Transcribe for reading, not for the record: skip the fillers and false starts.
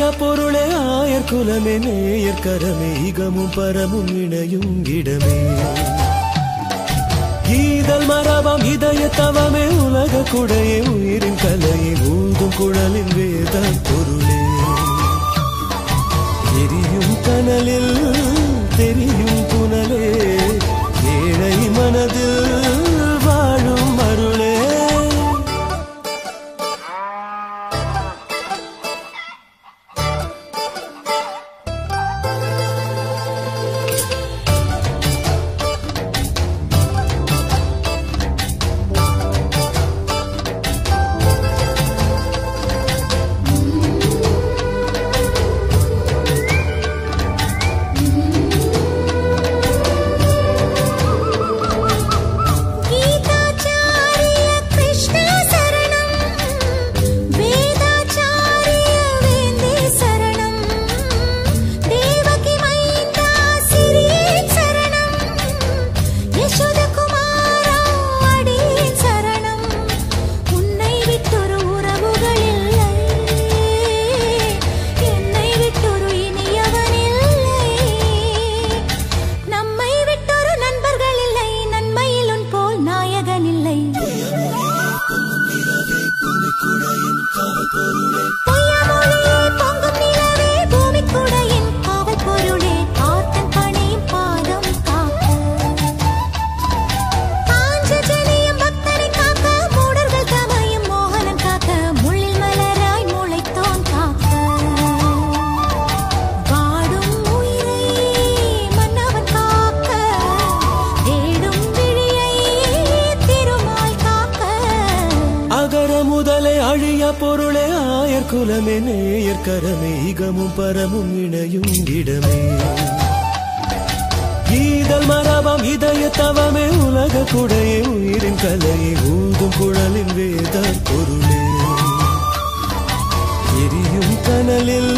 அழியா பொருளே ஆயர் குலமே நேயர் கரமே இகமும் பரமும் இணையும் இடமே ஈதல் மரபம் இதய தவமே உலக குடையே உயிரின் கலையை ஊதும் குழலின் வேத பொருளே எரியும் கனலில் தெரியும் புனலே ஏழை மனதில் வாழும் அருளே அழியா பொருளே ஆயர் குலமே நேயர் கரமே இகமும் பரமும் இணையும் இடமே ஈதல் மரபம் இதய தவமே உலக குடையே உயிரின் கலையை ஊதும் குழலின் வேத பொருளே எரியும் கனலில்